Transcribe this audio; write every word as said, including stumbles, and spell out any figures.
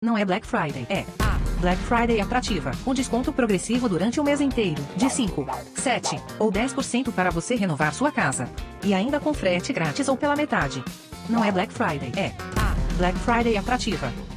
Não é Black Friday, é a Black Friday atrativa, com desconto progressivo durante o mês inteiro, de cinco, sete ou dez por cento para você renovar sua casa. E ainda com frete grátis ou pela metade. Não é Black Friday, é a Black Friday atrativa.